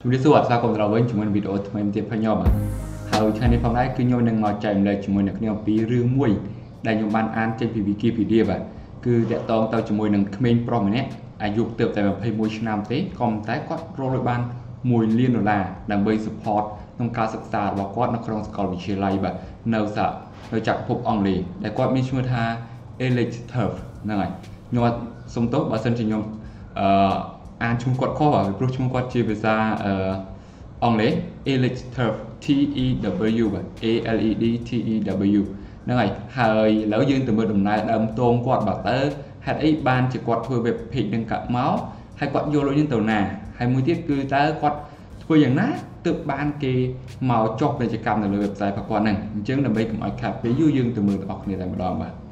ជំរាបសួរអត់ស្វាគមន៍ដល់វិញជាមួយនឹងវីដេអូថ្មីទៀតផងខ្ញុំហើយថ្ងៃនេះផងដែរគឺខ្ញុំនឹងមកចែកម្លែកជាមួយនឹងខ្ញុំពីរឿងមួយដែលខ្ញុំបានអានចេញពី Wikipedia បាទគឺតាក់ទងទៅជាមួយនឹងក្មេងប្រុសម្នាក់អាយុទើបតែ21ឆ្នាំទេក៏តែគាត់រកលុយបាន$1 លានដើម្បី support ក្នុងការសិក្សារបស់គាត់នៅក្នុងសាកលវិទ្យាល័យបាទនៅចក្រភពអង់គ្លេសដែលគាត់មានឈ្មោះថា Alex Turf ហ្នឹងហើយខ្ញុំសុំទោសបើសិនជាខ្ញុំអានឈ្មោះគាត់ខុសបាទព្រោះឈ្មោះគាត់ជាភាសាអង់គ្លេស Alex Turf T E W បាទ A L E D T E W ហ្នឹងហើយឥឡូវយើងទៅមើលដំណើរដើមតងគាត់បាទតើហេតុអីបានជាគាត់ធ្វើ web page នឹងកាត់មកហើយគាត់យកលុយនឹងទៅណាហើយមួយទៀតគឺតើគាត់ធ្វើយ៉ាងណាទើបបានគេមកចុះពាណិជ្ជកម្មនៅលើ website របស់គាត់ហ្នឹងអញ្ចឹងដើម្បីកុំឲ្យខាតពេលយូរយើងទៅមើលទាំងអស់គ្នាតែម្ដងបាទ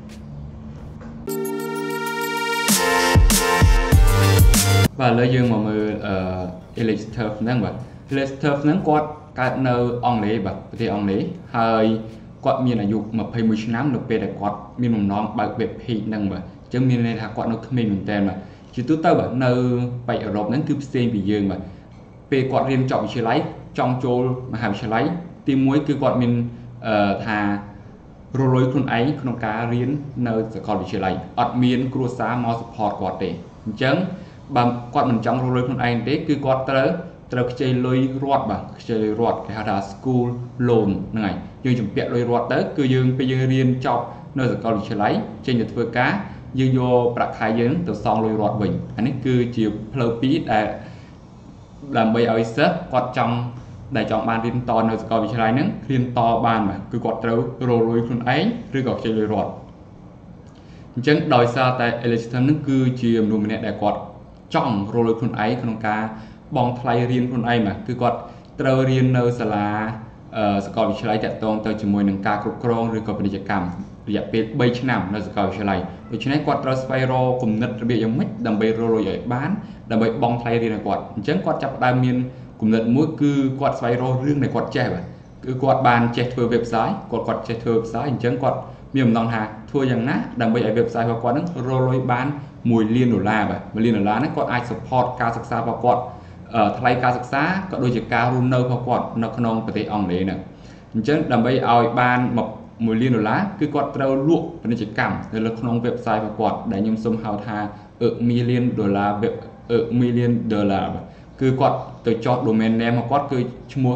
បាទឥឡូវយើងមកមើលAlex Turf ហ្នឹងបាទ Alex Turf ហ្នឹងគាត់កើតនៅអង់គ្លេសបាទប្រទេសអង់គ្លេសហើយគាត់មានអាយុ21ឆ្នាំនៅពេលដែលគាត់មានបំណងបើក web page ហ្នឹងបាទអញ្ចឹងមានន័យថាគាត់នៅក្មេងមែនតើបាទជាទូទៅបាទនៅបេក្ខអឺរ៉ុបហ្នឹងគឺផ្សេងពីយើងបាទពេលគាត់រៀនចប់វិទ្យាល័យចង់ចូលមហាវិទ្យាល័យទី1គឺគាត់មានថារលុយខ្លួនឯងក្នុងការរៀននៅសាកលវិទ្យាល័យអត់មានគ្រួសារមក support គាត់ទេអញ្ចឹងបើគាត់មិនចង់រលុយខ្លួនឯងទេគឺគាត់ត្រូវខ្ចីលុយរដ្ឋបាទខ្ចីលុយរដ្ឋគេហៅថា school loan ហ្នឹងហើយយើងជំពាក់លុយរដ្ឋទៅគឺយើងពេលយើងរៀនចប់នៅសាកលវិទ្យាល័យចេញទៅធ្វើការយើងយកប្រាក់ខែយើងទៅសងលុយរដ្ឋវិញអានេះគឺជាផ្លូវពីរដែលដើម្បីឲ្យសិស្សគាត់ចង់បានរៀនតនៅសាកលវិទ្យាល័យហ្នឹងរៀនតបានបាទគឺគាត់ត្រូវរលុយខ្លួនឯងឬក៏ខ្ចីលុយរដ្ឋអញ្ចឹងដោយសារតែ Alex Turf ហ្នឹងគឺជាមនុស្សម្នាក់ដែលគាត់ចង់រលុយខ្លួនឯងក្នុងការបង់ថ្លៃរៀនខ្លួនឯងបាទគឺគាត់ត្រូវរៀននៅសាលាសាកលវិទ្យាល័យតាក់ទងទៅជាមួយនឹងការគ្រប់គ្រងឬក៏ពាណិជ្ជកម្មរយៈពេល3ឆ្នាំនៅសាកលវិទ្យាល័យដូច្នេះគាត់ត្រូវស្វែងរកគំនិតរបៀបយ៉ាងម៉េចដើម្បីរលុយឲ្យបានដើម្បីបង់ថ្លៃរៀនឲ្យគាត់អញ្ចឹងគាត់ចាប់ផ្ដើមមានគំនិតមួយគឺគាត់ស្វែងរករឿងដែលគាត់ចេះបាទគឺគាត់បានចេះធ្វើ website គាត់ចេះធ្វើ website អញ្ចឹងគាត់មានបំណងថាធ្វើយ៉ាងណាដើម្បីឲ្យ website របស់គាត់នឹងរលុយបាន$1 លានបាទ$1 លានហ្នឹងគាត់អាច support ការសិក្សារបស់គាត់ថ្លៃការសិក្សាក៏ដូចជាការរស់នៅរបស់គាត់នៅក្នុងប្រទេសអង់គ្លេសហ្នឹងអញ្ចឹងដើម្បីឲ្យបាន$1 លានគឺគាត់ត្រូវលក់ពាណិជ្ជកម្មនៅលើក្នុង website របស់គាត់ដែលខ្ញុំសូមហៅថា$1 million $1 million គឺគាត់ទៅចុះ domain name របស់គាត់គឺឈ្មោះ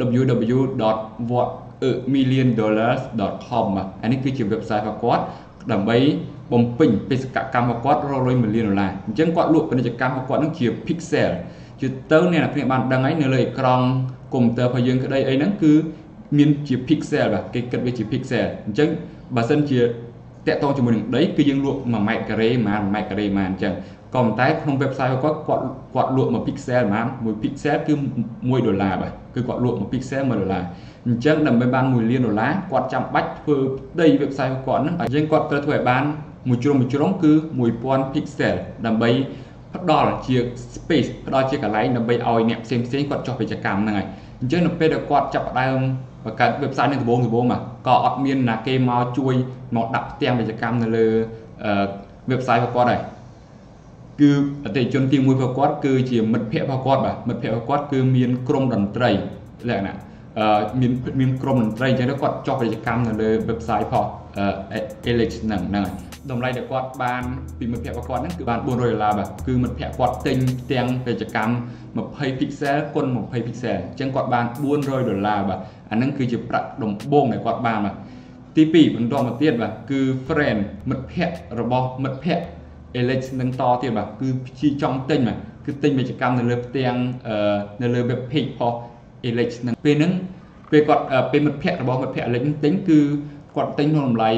www.1milliondollar.com អានេះគឺជា website របស់គាត់ដើម្បីបំពេញបេសកកម្មរបស់គាត់រលុយ$1 លានអញ្ចឹងគាត់លក់ពាណិជ្ជកម្មរបស់គាត់នឹងជា pixel ជាទៅអ្នកនរគ្នាបានដឹងហើយនៅលើអេក្រង់កុំព្យូទ័ររបស់យើងក្តីអីហ្នឹងគឺមានជា pixel បាទគេគិតវាជា pixel អញ្ចឹងបើសិនជាតាក់ទងជាមួយនឹងដីគឺយើងលក់1ម៉ែត្រការ៉េប៉ុន្មាន1ម៉ែត្រការ៉េប៉ុន្មានអញ្ចឹងក៏ប៉ុន្តែក្នុង website របស់គាត់លក់1 pixel ប៉ុន្មាន1 pixel គឺ$1បាទគឺគាត់លក់1 pixel $1អញ្ចឹងដើម្បីបាន$1 លានគាត់ចាំបាច់ធ្វើដី website របស់គាត់ហ្នឹងអញ្ចឹងគាត់ត្រូវធ្វើឲ្យបានមួយជ្រុងគឺ1000 pixel ដើម្បីផ្ដល់ជា space ផ្ដល់ជាកន្លែងដើម្បីឲ្យអ្នកផ្សេងគាត់ចុះពាណិជ្ជកម្មហ្នឹងហើយអញ្ចឹងនៅពេលដែលគាត់ចាប់ផ្ដើមបង្កើត website នឹងដំបូងមកក៏អត់មានណាគេមកជួយមកដាក់ផ្ទាំងពាណិជ្ជកម្មនៅលើwebsite របស់គាត់ដែរគឺអតិថិជនទី1របស់គាត់គឺជាមិត្តភ័ក្តិរបស់គាត់បាទមិត្តភ័ក្តិរបស់គាត់គឺមានក្រុមតន្ត្រីលក្ខណៈមានក្រុមតន្ត្រីអញ្ចឹងគាត់ចុះពាណិជ្ជកម្មនៅលើ website ផងAlex ហ្នឹងហើយតម្លៃដែលគាត់បានពីមិត្តភ័ក្តិរបស់គាត់ហ្នឹងគឺបាន$400បាទគឺមិត្តភ័ក្តិគាត់ទិញផ្ទាំងពាណិជ្ជកម្ម20 pixel គុណ20 pixel អញ្ចឹងគាត់បាន$400បាទអាហ្នឹងគឺជាប្រាក់ដំបូងដែលគាត់បានបាទទី2បន្តមកទៀតបាទគឺ friend មិត្តភ័ក្តិរបស់មិត្តភ័ក្តិ Alex នឹងតទៀតបាទគឺព្យាចង់ទិញបាទគឺទិញពាណិជ្ជកម្មនៅលើផ្ទាំងនៅលើ web page ផង Alex នឹងពេលហ្នឹងពេលមិត្តភ័ក្តិរបស់មិត្តភ័ក្តិ Alex ទិញគឺគាត់ទិញក្នុងតម្លៃ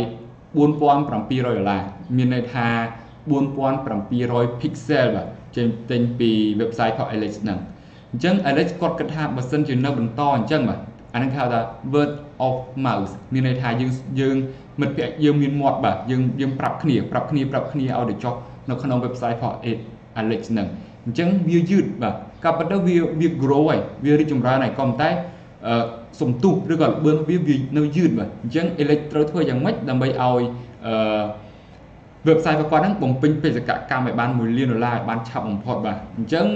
$4700មានន័យថា4700 pixel បាទចេញទិញពី website របស់ Alex ហ្នឹងអញ្ចឹង Alex គាត់គិតថាបើសិនជានៅបន្តអញ្ចឹងបាទអានេះគេហៅថា word of mouth មានន័យថាយើងមិត្តភ័ក្តិយើងមានមាត់បាទយើងប្រាប់គ្នាឲ្យទៅចុះនៅក្នុង website របស់ Alex ហ្នឹងអញ្ចឹងវាយឺតបាទក៏ប៉ុន្តែវា grow ហើយវារីកចម្រើនហើយក៏ប៉ុន្តែសំទុះឬក៏ល្បឿនវានៅយឺតបាទអញ្ចឹង Alex ត្រូវធ្វើយ៉ាងម៉េចដើម្បីឲ្យwebsite របស់គាត់ហ្នឹងបំពេញបេសកកម្មឲ្យបាន$1 លានឲ្យបានឆាប់បំផុតបាទអញ្ចឹង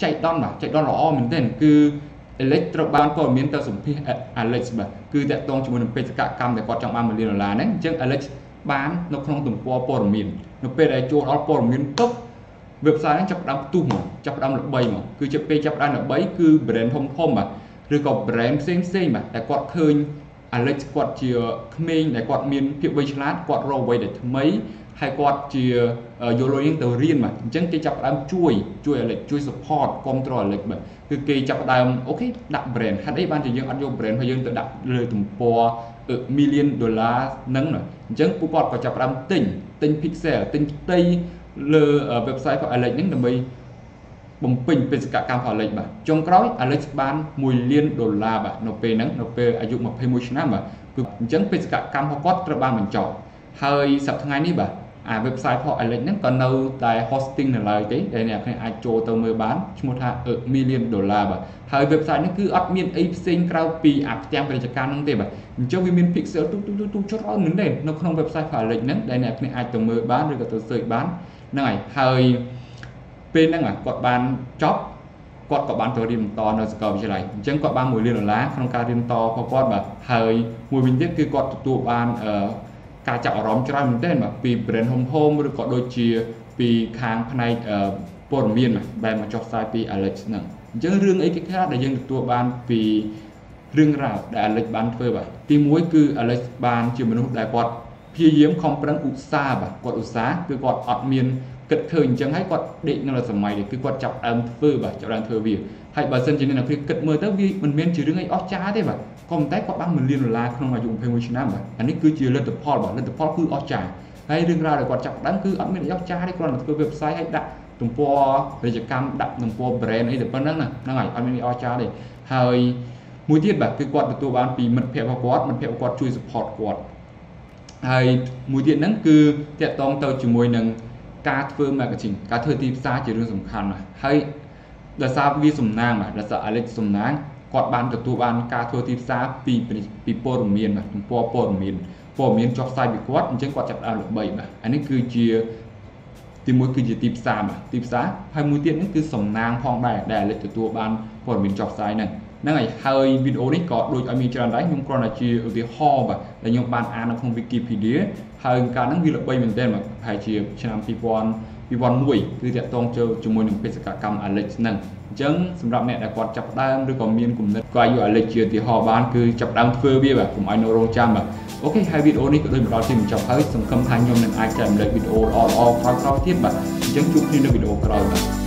chạy đòn rõ mình tên cứ Alexត្រូវបានព័ត៌មានទៅសម្ភាស Alex បាទគឺតាក់ទងជាមួយនឹងបេសកកម្មដែលគាត់ចង់បាន$1 លានហ្នឹងអញ្ចឹង Alex បាននៅក្នុងទំព័រព័ត៌មាននៅពេលដែលចូលដល់ព័ត៌មានពុក website ហ្នឹងចាប់ផ្ដើមផ្ទុះមកចាប់ផ្ដើមល្បីមកគឺជាពេលចាប់ផ្ដើមល្បីគឺ brand ធំបាទឬក៏ brand ផ្សេងបាទតែគាត់ឃើញ Alex គាត់ជាក្មេងដែលគាត់មានភាពវៃឆ្លាតគាត់រកអ្វីដែលថ្មីហើយគាត់ជាយកលុយទៅរៀនបាទអញ្ចឹងគេចាប់ផ្ដើមជួយ Alex ជួយ support គ្រប់គ្រង Alex បាទគឺគេចាប់ផ្ដើមអូខេដាក់ brand ហេតុអីបានជាយើងអត់យក brand ហើយយើងទៅដាក់លើទំព័រ$1 លានហ្នឹងអញ្ចឹងពួកគាត់ក៏ចាប់ផ្ដើមទិញ pixel ទិញផ្ទៃលើ website របស់ Alex ហ្នឹងដើម្បីបំពេញបេសកកម្មរបស់ Alex បាទចុងក្រោយ Alex បាន$1 លានបាទនៅពេលហ្នឹងនៅពេលអាយុ21ឆ្នាំបាទគឺអញ្ចឹងបេសកកម្មរបស់គាត់ត្រូវបានបញ្ចប់ហើយសប្តាហ៍ថ្ងៃនេះបាទអា website របស់ Alex ហ្នឹងក៏នៅតែ hosting នៅឡើយទេដែលអ្នកគ្នាអាចចូលទៅមើលបានឈ្មោះថា$1 លានបាទហើយ website ហ្នឹងគឺអត់មានអីផ្សេងក្រៅពីអាផ្ទាំងពាណិជ្ជកម្មហ្នឹងទេបាទអញ្ចឹងវាមាន pixel ទូច្រើនមែនទេនៅក្នុង website របស់ Alex ហ្នឹងដែលអ្នកគ្នាអាចទៅមើលបានឬក៏ទៅ search បានហ្នឹងហើយពេលហ្នឹងគាត់បានចប់គាត់ក៏បានទៅរៀនបន្តនៅសាកលវិទ្យាល័យអញ្ចឹងគាត់បាន$1 លានក្នុងការរៀនបន្តរបស់គាត់បាទហើយមួយវិញទៀតគឺគាត់ទទួលបានការចាប់អារម្មណ៍ច្រើនមែនទែនបាទពី brand ហុំឬក៏ដូចជាពីខាងផ្នែកព័ត៌មានបែបមកចុះផ្សាយពី Alex ហ្នឹងអញ្ចឹងរឿងអីគេខ្លះដែលយើងទទួលបានពីរឿងរ៉ាវដែល Alex បានធ្វើបាទទី1គឺ Alex បានជាមនុស្សដែលគាត់ព្យាយាមខំប្រឹងឧស្សាហ៍បាទគាត់ឧស្សាហ៍គឺគាត់អត់មានគិតឃើញអញ្ចឹងហើយគាត់ដេកនៅសម័យនេះគឺគាត់ចាប់ដើមធ្វើបាទចាប់ដើមធ្វើវាហើយបើសិនជាអ្នកគិតមើលទៅវាមិនមែនជារឿងអីអស្ចារ្យទេបាទក៏ប៉ុន្តែគាត់បាន$1 លានក្នុងអាយុ21ឆ្នាំបាទអានេះគឺជាលទ្ធផលបាទលទ្ធផលគឺអស្ចារ្យហើយរឿងរ៉ាវដែលគាត់ចាប់ដើមគឺអត់មានអីអស្ចារ្យទេគ្រាន់តែធ្វើ website ហើយដាក់ទំព័រពាណិជ្ជកម្មដាក់ទំព័រ brand អីតែប៉ុណ្្នឹងហ្នឹងហើយអត់មានអីអស្ចារ្យទេហើយមួយទៀតបាទគឺគាត់ទទួលបានពីមិត្តភ័ក្តិរបស់គាត់ជួយ support គាត់ហើយមួយទៀតហ្នឹងគឺតាក់ទងទៅជាមួយនឹងការធ្វើ marketing ការធ្វើទីផ្សារជារឿងសំខាន់ណាស់ហើយដោយសារវាសំណាងបាទដោយសារ Alex សំណាងគាត់បានទទួលបានការធ្វើទីផ្សារពីព័ត៌មានបាទទំព័រព័ត៌មានចុះផ្សាយពីគាត់អញ្ចឹងគាត់ចាប់ដើមល្បីបាទអានេះគឺជាទី1គឺជាទីផ្សារបាទទីផ្សារហើយមួយទៀតនេះគឺសំណាងផងដែរដែល Alex ទទួលបានព័ត៌មានចុះផ្សាយហ្នឹងហើយវីដេអូនេះក៏ដូចឲ្យមានច្រើនដែរខ្ញុំគ្រាន់តែជាឧទាហរណ៍បាទដែលខ្ញុំបានអាននៅក្នុង Wikipedia ហើយកាលហ្នឹងវាល្បីមែនទែនបាទប្រហែលជាឆ្នាំ2001គឺតាក់ទងជាមួយនឹងបេសកកម្ម Alex ហ្នឹងអញ្ចឹងសម្រាប់អ្នកដែលគាត់ចាប់ដើមឬក៏មានគំនិតគាត់យក Alex ជាឧទាហរណ៍បានគឺចាប់ដើមធ្វើវាបាទកុំឲ្យនៅរងចាំបាទអូខេហើយវីដេអូនេះក៏ដូចមកដល់ទីបញ្ចប់ហើយសង្ឃឹមថាខ្ញុំនឹងអាចចែករំលែកវីដេអូល្អៗក្រោយៗទៀតបាទអញ្ចឹងជួបគ្នានៅវីដេអូក្រោយបាទ